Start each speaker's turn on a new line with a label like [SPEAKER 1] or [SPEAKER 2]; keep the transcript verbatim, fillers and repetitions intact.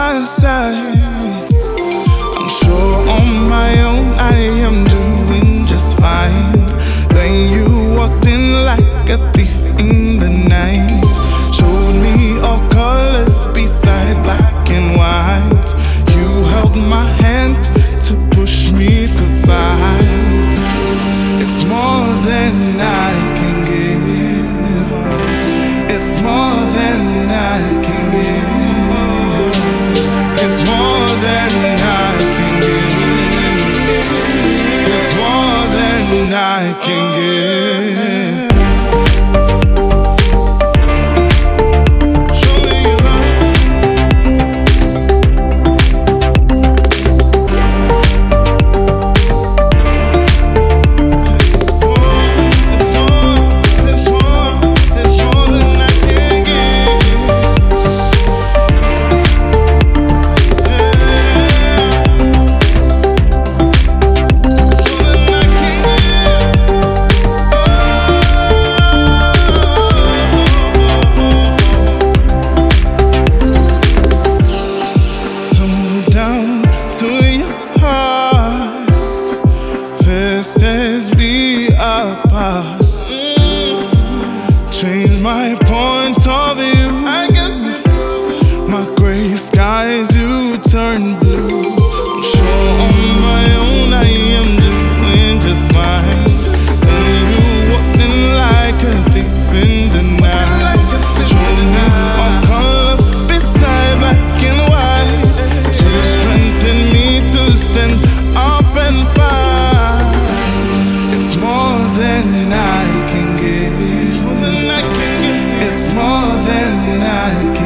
[SPEAKER 1] my side. I'm sure on my own I am doing just fine. Then you walked in like a thief in the night, showed me all colors beside black and white. You held my hand to push me to fight. It's more than I can give. It's more than I can give. It's more than I can give. It's more than I can give. Tears me apart, change my point of view. I guess it do. My gray skies you turn blue. I'm sure on my own I am doing just fine. Then you walked in like a thief in the night, showing me all colors beside black and white. You strengthened me to stand up and fight. It's more than I can give. It's more than I can give.